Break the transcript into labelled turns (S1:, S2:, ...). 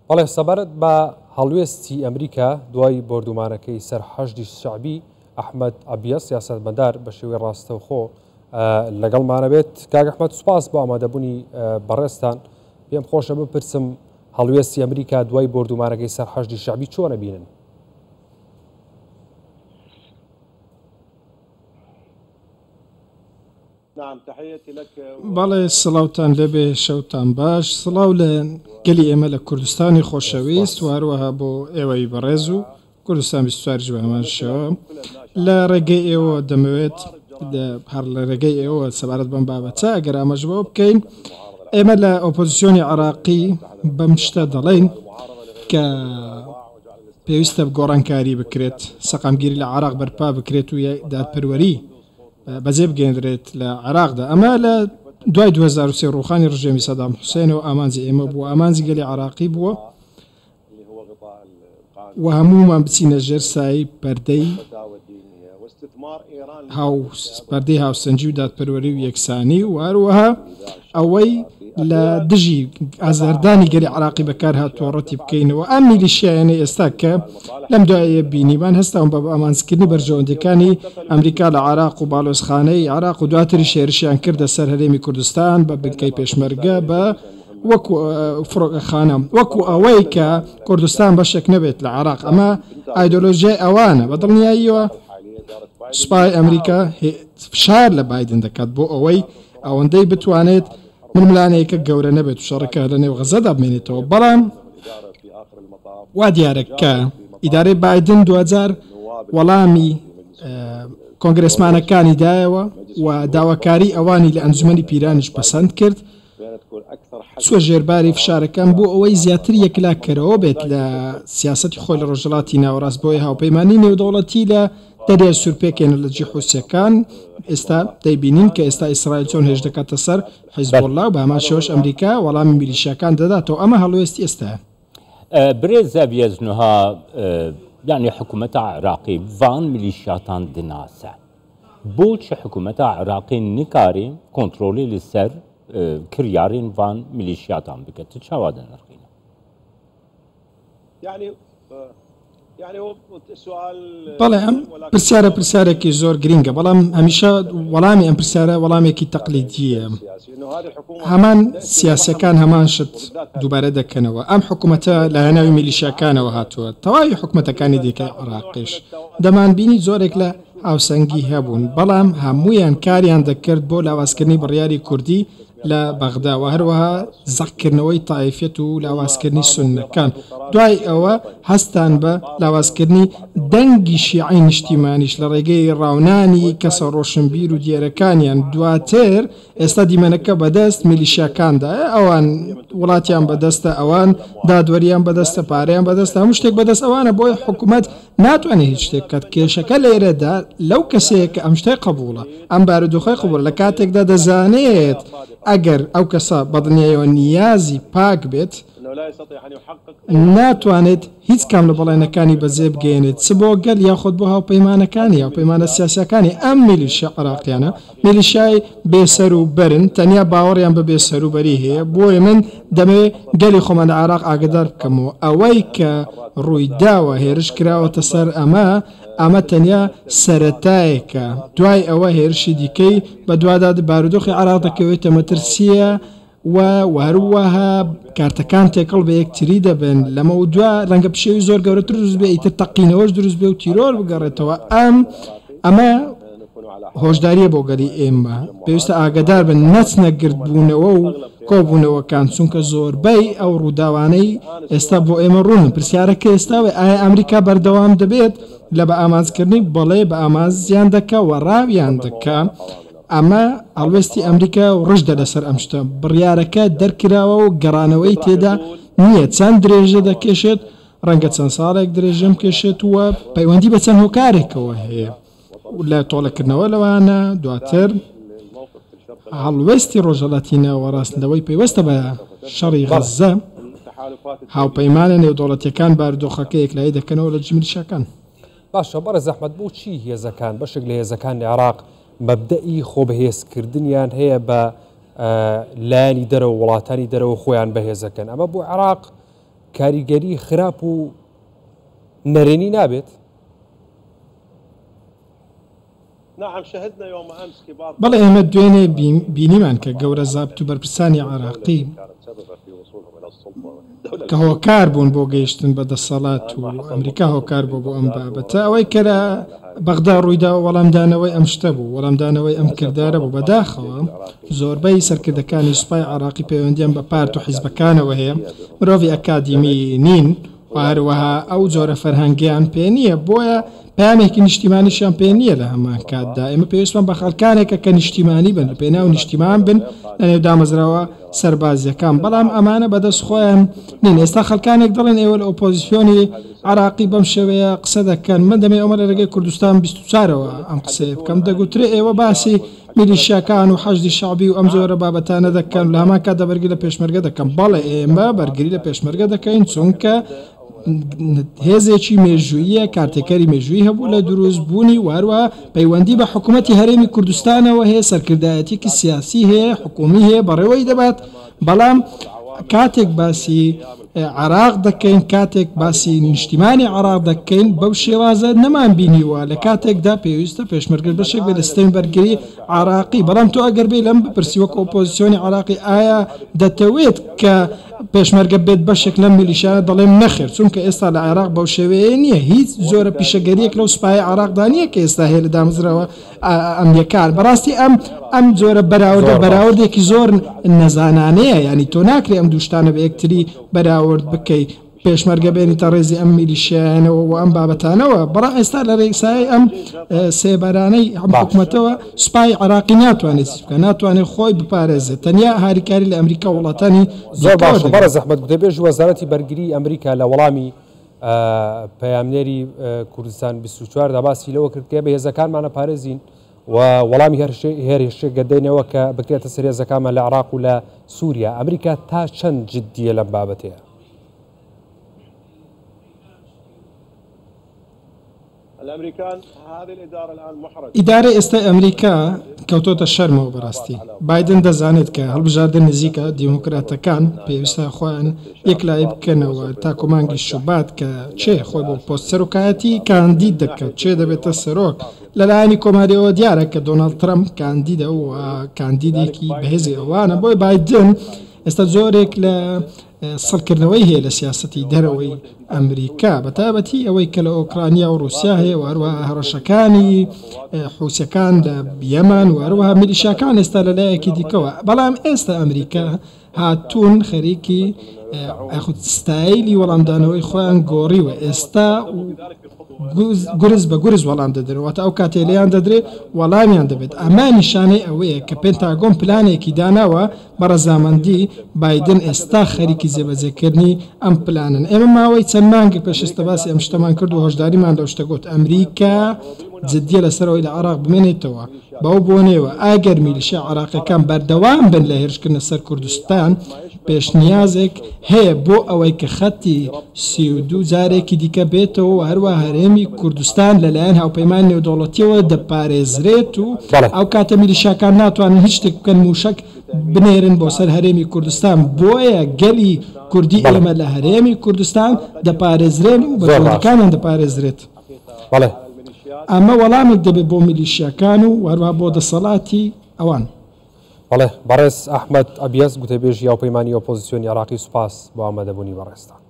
S1: بەڵێ سەبارەت بە هەڵوێستی ئەمریکا دوای بردومانەکەی سەر حەشدی شەعبی ئەحمەد عەبیە سیاسەتمەدار بە شێوەی ڕاستەوخۆ لەگەڵمانە بێت. کاک ئەحمەد سوپاس بۆ ئامادەبوونی بەڕێستان. پێم خۆشە بپرسم هەڵوێستی ئەمریکا دوای بردومانەکەی سەر حەشدی شەعبی چۆنە بینن؟
S2: بەڵێ سڵاوتان لەبێ، شەوتان باش. سڵاو لە گەلی ئێمە لە کوردستانی خۆشەویست و هەروەها بۆ ئێوەی بەڕێز و کوردستان 24 جوانمانشەوە. لە ڕێگەی ئێوە دەمەوێت هەر لە ڕێگەی ئێوە سەبارەت بەم بابەتە ئەگەر ئاماژەوە بکەین. ئێمە لە ئۆپۆزیسیۆنی عراقی بەم شتە دەڵێن کە پێویستە گۆڕانکاری بکرێت، سەقامگیری لە عراق بەرپا بکرێت و دادپەروەری بەجێ بگەێنرێت لە عراقدا. ئەمە لە دوای 2023 ڕوخانی ڕژێمی سەدام حوسێنەوە ئامانجی ئێمە بووە، ئامانجی گەلی عراقی بووە و هەمومان بچینە ژێر سایی پەردەی پەردەی هاوسەنجی و دادپەروەری و یەکسانی و هەروەها ئەوەی لە دژی ئازاردانی گەلی عراقی بەکار هاتووەڕەتی بکەینەوە. ئەم میلیشیایانە ئێستا کە لەم دوایە بینیمان هەستاون بە ئامانجکردنی بەرژەوەندەکانی ئەمریکا لە عراق و باڵۆزخانەی عراق و دواتری شێرشیان کردە سەر هەرێمی کوردستان بە بنکەی پێشمەرگە بە وەکو فڕۆکەخانە، وەکو ئەوەی کە کوردستان بەشێک نەبێت لە عراق. ئەمە ئایدۆلۆژیای ئەوانە بە دڵنیاییەوە سوپای ئەمریکا فشار لە بایدن دەکات بۆ ئەوەی ئەوەندەی بتوانێت ململانەیەکە گەورە نەبێت و شەڕەکە لە نێو غەزەدا بمێنێتەوە. بەڵام وا دیارە کە ئیدارەی بایدن 2000 وەڵامی کۆنگرسمانەکانی دایەوە و داواکاری ئەوانی لە ئەنجومەنی پیرانش پەسەند کرد، سوە ژێرباری فشارەکان بۆ ئەوەی زیاتر یەکلاکەرەوە بێت لە سیاسەتی خۆی لە ڕۆژهەڵاتی ناوەڕاست بۆی هاوپەیمانی نێودەوڵەتی لە دەریای سوورپێکێنە لە جێ حوسیەکان. ئێستا دەیبینین کە ئێستا ئیسرائیل چۆن هێژ دەکاتە سەر حیزبوڵڵا و بە هەمان شێوەش ئەمریکا وەڵامی میلیشیاکان دەداتەوە. ئەمە هەڵوێستی ئێستاە.
S3: برێزە بێزنها یعنی حکوومەتە عراقی وان میلیشیاتان دناسە بۆچی حکوومەتە عراقی نکاری کۆنتڕۆلی لەسەر کریارین وان میلیشیاتان بکات چاوا دەنرخینە؟
S2: بەڵێ ئەم پرسیارێکی زۆر گرینگە، بەڵام هەمیشە وەڵامی ئەم پرسیارە وەڵامێکی تەقلیدیە. هەمان سیاسەکان هەمان شت دووبارە دەکەنەوە. ئەم حکوومەتە لە هەناوی میلیشیاکانەوە هاتووە، تەواوی حکوومەتەکانی دیکەی عراقیش دەمانبینی زۆرێک لە هاوسەنگی هەبوون، بەڵام هەمویان کاریان دەکرد بۆ لاوازکردنی بڕیاری کوردی لە بەغدا و هەروەها زەقکردنەوەی تایفێت و لاوازکردنی سوننەکان. دوای ئەوە هەستان بە لاوازکردنی دەنگی شیعی نیشتیمانیش لە ڕێگەی ڕاونانی کەسە ڕۆشنبیر و دیێرەکانیان. دواتر ئێستا دیمەنەکە بەدەست میلیشیاکاندا، ئەوان وڵاتیان بەدەستە، ئەوان دادوەریان بەدەستە، پارەیان بەدەستە، هەموو شتێک بەدەست ئەوانە. بۆی حکوومەت ناتوانێت هیچ شتێک بکات. کێشەکە لێرەدا لەو کەسەیە کە ئەم شتەی قبوڵە، ئەم بارودۆخەی قبوڵ لە کاتێکدا دەزانێت ئەگەر ئەو کەسە بەدڵنیاییەوە نیازی پاک بێت ناتوانێت هیچ کام لە بەڵێنەکانی بەجێ بگەێنێت، چ بۆ گەل یاخود بۆ هاوپەیمانەکانی هاوپەیمانە سیاسەکانی. ئەم میلیشیا عراقیانە میلیشیای بێسەر و بەرن، تەنیا باوەڕیان بە بێسەر و بەری هەیە. بۆیە من دەمەوێت گەلی خۆمان لە عراق ئاگدار بکەمەوە ئەوەی کە ڕوویداوە هێرش کراوەتە سەر ئەمە تەنیا سەرەتایەکە. دوای ئەوە هێرشی دیکەی بە دوادا بارودۆخی عراق دەکەوێتە مەترسیە و هەروەها کارتەکان تێکەڵ بە یەکتری دەبن. لەمە و دوا ڕەنگە پشێوی زۆر گەورەتر دروست بێ، ئیتر تەقینەوەش دروست بێ و تیرۆر بگەڕێتەوە. ئەمە هۆشداریە بۆ گەلی ئێمە، پێویستە ئاگدار بن نەچنە گردبوونەوە و کۆبوونەوەکان، چونکە زۆربەی ئەو ڕووداوانەی ئێستا بۆ ئێمە ڕوون. پرسیارەکە ئێستاوێ ئایا ئەمریکا بەردەوام دەبێت لە بە ئامانجکردنی؟ بەڵێ بە ئامانجیان دەکە و ڕاویان دەکە. ئەمە هەڵوێستی ئەمریکا و ڕژدە لەسەر ئەم شتە. بڕیارەکە دەرکراوە و گەڕانەوەی تێدا نییە. چەند درێژە دەکێشێت، ڕەنگە چەند ساڵێک درێژەم کێشێت وە پەیوەندی بە چەند هۆکارێکەوە هەیە لە تۆڵەکردنەوە لەوانە. دواتر هەڵوێستی ڕۆژهەڵاتی ناوەڕاستنەوەی پێوەستە بە شەڕی غەزە هاوپەیمانە نێودەوڵەتیەکان بارودۆخەکە یەکلایی دەکەنەوە لە جملیشەکان.
S1: باشە بەڕێز ئەحمەد، بۆچی هێزەکان بەشێک لە هێزەکانی عراق مەبدەئی خۆبەهێزکردنیان هەیە بە لایانی دەرەوە وڵاتانی دەرەوە خۆیان بەهێزەکەن؟ ئەمە بۆ عراق کاریگەری خراپ و نەرێنی نابێت.
S2: بەڵێ ئێمە دوێنێ بینیمان کە گەورە زابط و بەرپرسانی عراقی کە هۆکار بوون بۆ گەیشتن بە دەسەڵات و ئەمریکا هۆکار بوو بۆ ئەم بابەتە ئەوەی کە لە بەغدا ڕوویدا وەڵامدانەوەی ئەم شتە بوو وەڵامدانەوەی ئەم کردارە بوو بەداخەوە زۆربەی سەرکردەکانی سوپای عراقی پەیوەندیان بە پارت و حیزبەکانەوە هەیە مرۆڤی ئەکادیمی نین هەروەها ئەو جۆرە فەرهەنگیان پێ نییە بۆیە پامێکی نیشتیمانیشان پێ نییە لە هەمان کاتدا ئێمە پێویستمان بە خەڵکانێکە کە نیشتیمانی بن لە پێناو نیشتیمان بن لە نێو دامەزراوە سەربازیەکان بەڵام ئەمانە بەدەست خۆیان نین ئێستا خەڵکانێک دەڵێن ئێوە لە ئۆپۆزیسیۆنی عراقی بەم شێوەیە قسە دەکەن من دەمێ ئەمە لە ڕێگەی کوردستان 24ەوە ئەم قسەیە بکەم دەگوترێ ئێوە باسی میلیشیاکان و حەشدی شعبی و ئەم زۆرە بابەتانە دەکەن لە هەمان کاتدا بەرگری لە پێشمەرگە دەکەم بەڵێ ئێمە بەرگری لە پێشمەرگە دەکەین چونکە هێزێکی مێژوویە کارتێکەری مێژووی هەبوو لە دروستبوونی واروە پەیوەندی بە حکوومەتی هەرێمی کوردستانەوە هەیە سەرکردایەتێکی سیاسی هەیە حکومی هەیە بەڕێوەی دەبات بەڵام کاتێک باسی عراق دەکەین کاتێک باسی نیشتیمانی عراق دەکەین بەو شێوازە نەمان بینیوە لە کاتێکدا پێویستە پێشمەرگە بەشێک بێ لە سیستەمی بەرگری عراقی بەڵام تۆ ئەگەر بێ لەم بپرسی وەک ئۆپۆزیسیۆنی عراقی ئایا دەتەوێت کە پێشمەرگە بێت بەشێک لەم میلیشیانە دەڵێم نەخێر چونکە ئێستا لە عێراق بەو شێوەیە نییە هیچ زۆرە پیشەگەریەک لەو سوپای عراقدا نییە کە ئێستا هەیە لە دامەزراوە ئەمریکان بەڕاستی ئەم جۆرە بەراوردێکی زۆر نەزانانەیە ینی تۆ ناکرێ ئەم دووشتانە بە یەکتری بەراورد بکەیت پێشمەرگە بێنیتە ڕێزی ئەم میلیشیانەوە و ئەم بابەتانەوە بەڵام ئێستا لە ڕێکسایی ئەم سێبارانەی ئەم حکوومەتەوە سوپای عراقی ناتوانێت بکە ناتوانێت خۆی بپارێزێت تەنیا هاریکاری لە ئەمریکا وڵاتانی
S1: زۆر باش بەڕە زەحمەت گوتێبێژ وەزارەتی بەرگری ئەمریکا لە وەڵامی پەیامنێری کوردستان 24 دا باسی لەوە کرد کە بەهێزەکانمانە پارێزین و وەڵامی هێرشێک گەدەینەوە کە بکرێتە سەر هێزەکانمان لە عراق و لە سووریا ئەمریکا تا چەند جددیە لەم بابەتەیە؟
S2: ئیدارە ئێستا ئەمریکا کەوتۆتە شەرمەوە بەڕاستی بایدن دەزانێت کە هەڵبژاردن نزیکە دیموکراتەکان پێویستە خۆیان یەکلای بکەنەوە تا کۆمانگی شوبات کە چێ خۆی بۆ پۆست سەرۆکایەتی کاندید دەکات چێ دەبێتە سەرۆک لەلایەنی کۆماریەوە دیارە کە دۆناڵد ترەمپ کاندیدە و کاندیدێکی بەهێزی ئەوانە بۆی بایدن ئێستا زۆرێک لە سەڵکردنەوەی هەیە لە سیاسەتی دەرەوەی ئەمریکا بەتابەتی ئەوەی کە لە ئۆکرانیا و رووسیا هەیە وهروەها هەڕەشەکانی حوسەکان لە یەمەن وهروەها میلیشیاکان ئێستا لەلایەکی دیکەوە بەڵام ئێستا ئەمریکا هاتوون خەریکی ستایلی وەڵامدانەوەی خۆیان گۆڕیوە ئێستا گورز بە گورز وەڵام دەدرێت ئەو کاتێ لێیان دەدرێت وەڵامیان دەبێت ئەمە نیشانەی ئەوەیە کە پێنتاگۆن پلانێکی داناوە بە ڕەزامەندی بایدن ئێستا خەریکی جێبەجێکردنی ئەم پلانن ئێمە ماوەی چەند مانگێک پێشەستە باسی ئەم شتەمان کرد و هۆشداریمان لەو شتە گوت ئەمریکا جددیە لەسەرەوەی لە عراق بمێنێتەوە بەو بۆنێەوە ئاگەر میلیشیا عراقیەکان بەردەوام بن لە هێرشکردنە سەر کوردستان پێشنیازێک هەیە بۆ ئەوەی کە خەتی 32 جارێکی دیکە بێتەوە هەروە هەرێمی کوردستان لەلایەن هاوپەیمان نێودەوڵەتیەوە دەپارێزرێت و ئەو کاتە میلیشیاکان ناتوانن هیچ شتێک بکەن موشک بنێرن بۆ سەر هەرێمی کوردستان بۆیە گەلی کوردی ئێمە لە هەرێمی کوردستان دەپارێزرێن و بەکانیان دەپارێزرێت ئەمە وەڵامێک دەبێت بۆ میلیشیاکان و هەروە بۆ دەسەڵاتی ئەوان
S1: بەڵێ بەڕێز ئەحمەد ئەبیەس گوتەبێژی یاوپەیمانی ئۆپۆزیسیۆنی عراقی سوپاس بۆ ئامادەبوونی بەڕێستان.